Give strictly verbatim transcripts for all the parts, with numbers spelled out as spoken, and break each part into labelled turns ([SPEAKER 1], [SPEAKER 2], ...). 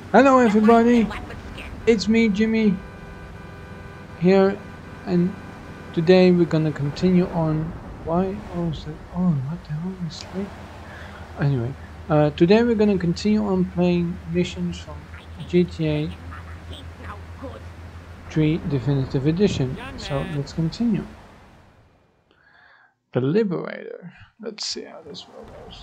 [SPEAKER 1] Hello everybody, it's me Jimmy here, and today we're gonna continue on. Why? Oh, is that, oh, what the hell is it? Anyway, uh, today we're gonna continue on playing missions from G T A three Definitive Edition. So let's continue. The Liberator. Let's see how this world goes.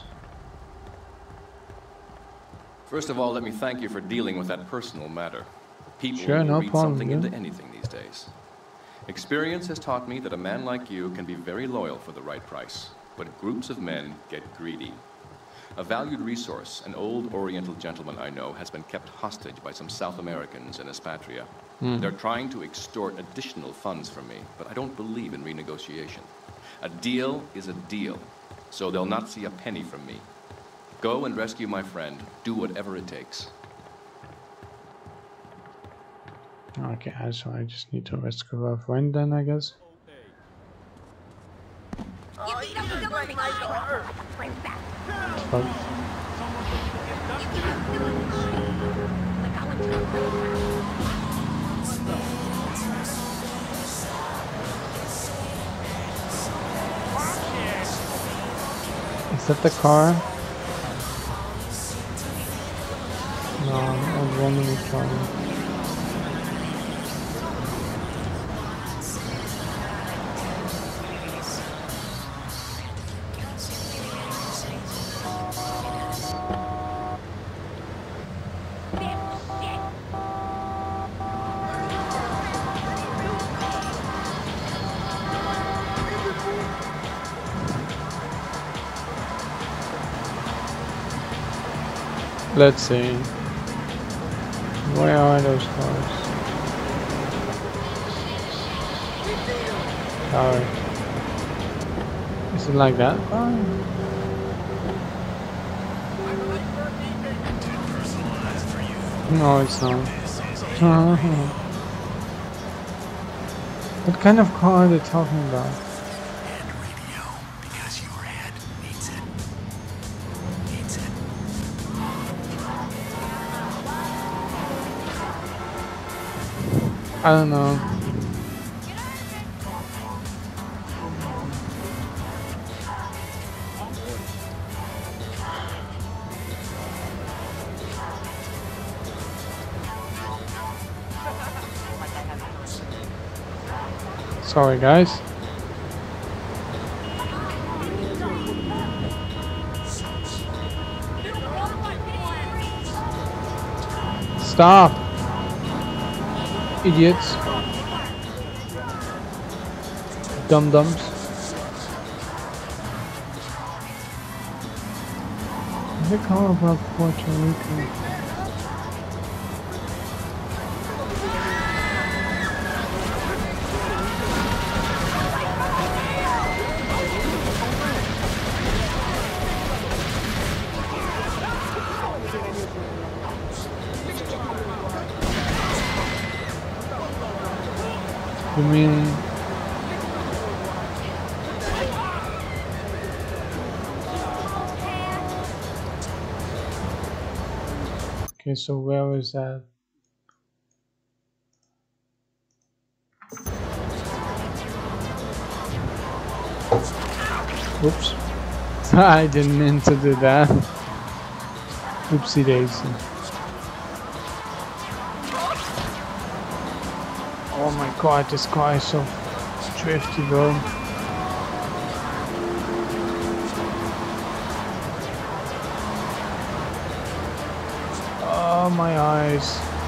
[SPEAKER 2] First of all, let me thank you for dealing with that personal matter. People
[SPEAKER 1] Sure,
[SPEAKER 2] will
[SPEAKER 1] no
[SPEAKER 2] read
[SPEAKER 1] problem,
[SPEAKER 2] something
[SPEAKER 1] yeah.
[SPEAKER 2] into anything these days. Experience has taught me that a man like you can be very loyal for the right price, but groups of men get greedy. A valued resource, an old Oriental gentleman I know, has been kept hostage by some South Americans in Espatria.
[SPEAKER 1] Mm.
[SPEAKER 2] They're trying to extort additional funds from me, but I don't believe in renegotiation. A deal is a deal, so they'll not see a penny from me. Go and rescue my friend. Do whatever it takes.
[SPEAKER 1] Okay, so I just need to rescue our friend then, I guess. Fuck. Is that the car? No, I was wondering which one. Let's see. Where are those cars? Sorry. Is it like that? Oh. No, it's not. What kind of car are they talking about? I don't know. Sorry, guys. Stop. Idiots. Dum-dums. They call about Puerto Rico. You mean okay, so where is that? Oops. I didn't mean to do that. Oopsie daisy. Oh my god, this car is so drifty, bro. Oh, my eyes.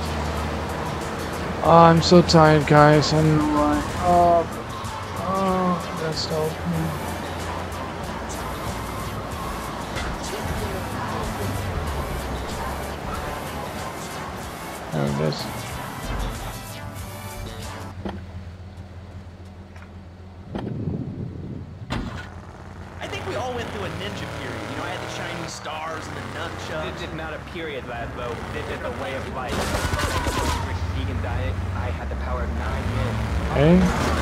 [SPEAKER 1] Oh, I'm so tired, guys. I don't know why. Oh, oh, that's the opening. There it is.
[SPEAKER 3] I think we all went through a ninja period. You know, I had the shiny stars and the nunchucks.
[SPEAKER 4] It did not a period, Ladbo. It did the way of life. Strict vegan diet. I had the power of nine men.
[SPEAKER 1] Hey.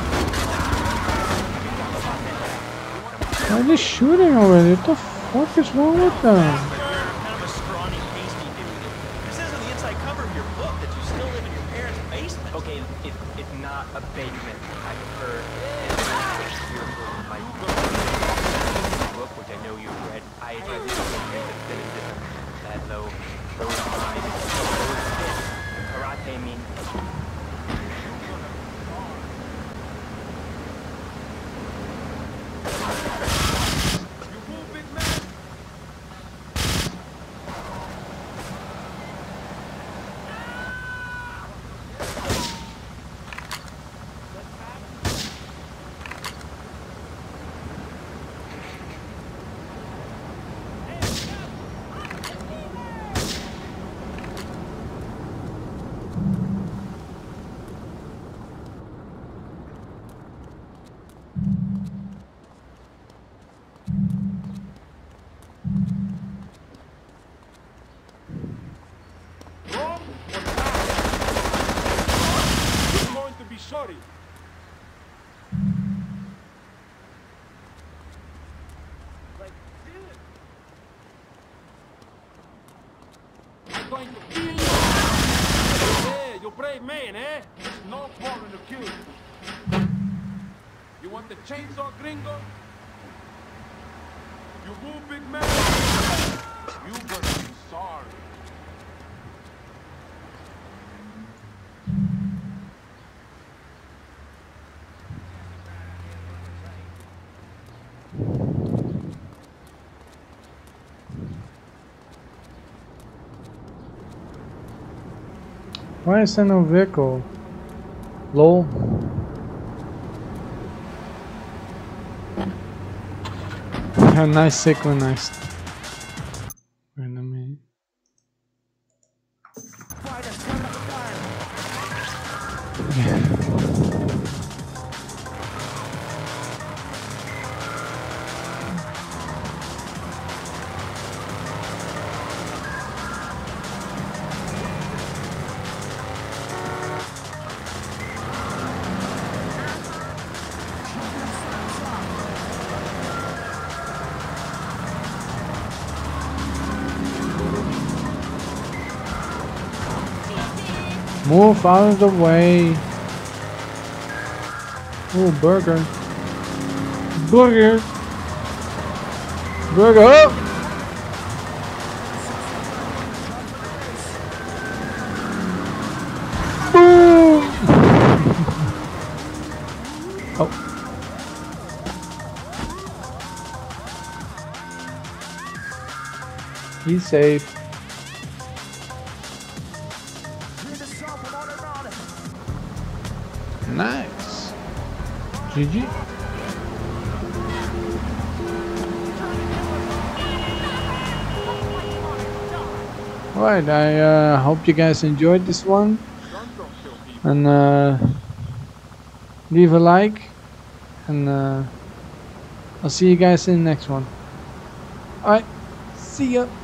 [SPEAKER 1] Why are they shooting already? What the fuck is wrong with them?
[SPEAKER 3] Kind of a scrawny, pasty dude. This isn't the inside cover.
[SPEAKER 4] Okay, it's it's not a basement. I prefer it's spiritual like book, which I know you've read. I I read that is different. That though those lines, those hits, karate means.
[SPEAKER 5] Sorry. Like, dude. I'm going to kill you. Yeah, you're a brave man, eh? It's no problem to kill you. You want the chainsaw, gringo? You woo, big man. You're gonna be sorry.
[SPEAKER 1] Why is there no vehicle? Lol. A nice synchronized. Wait a minute. Yeah. Move out of the way. Oh, burger. Burger. Burger. Oh! Boom! Oh. He's safe. Nice. G G. Alright, I uh, hope you guys enjoyed this one. And uh, leave a like. And uh, I'll see you guys in the next one. Alright, see ya.